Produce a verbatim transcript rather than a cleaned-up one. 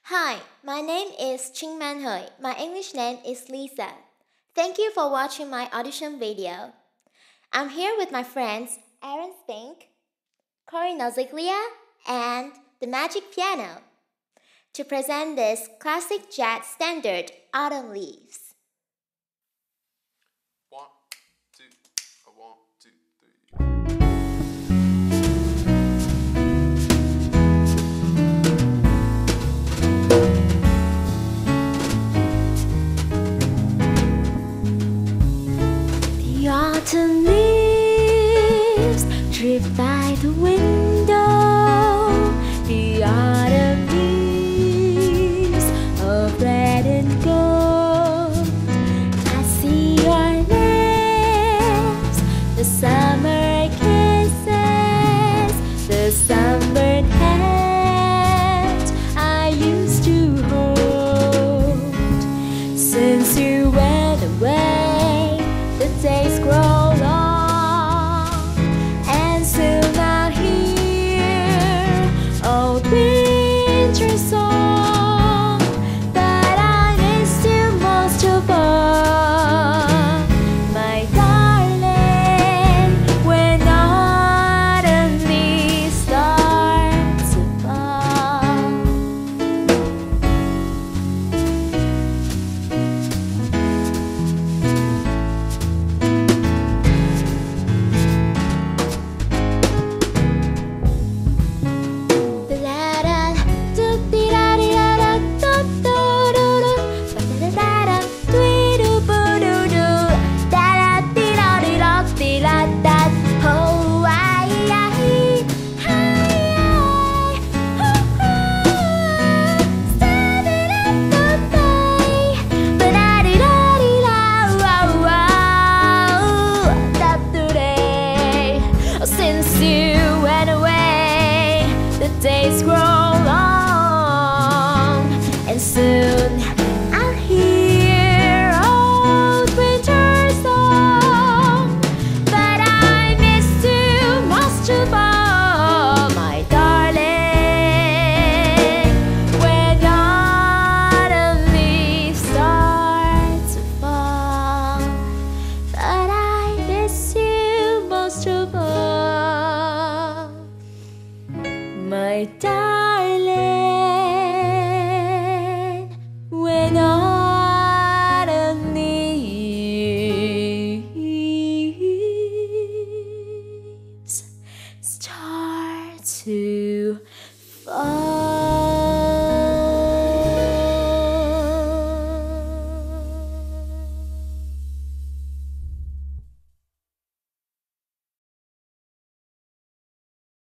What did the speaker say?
Hi, my name is Ching Man Hui. My English name is Lisa. Thank you for watching my audition video. I'm here with my friends Aaron Spink, Corey Noziglia, and The Magic Piano to present this classic jazz standard, Autumn Leaves. One, two, one, two, three. The autumn leaves drift by the window. The autumn leaves of red and gold. I see your lips, the summer kisses, the sunburned hand I used to hold. Since you went away, the days grow long, and soon I'll hear old winter song. But I miss you most of all, my darling, when autumn leaves start to fall. Since you went away, the days grow long, and soon I'll hear old winter song. But I miss you most of all, my darling, when autumn leaves start to fall. But I miss you most of all, my darling, when autumn leaves start to fall.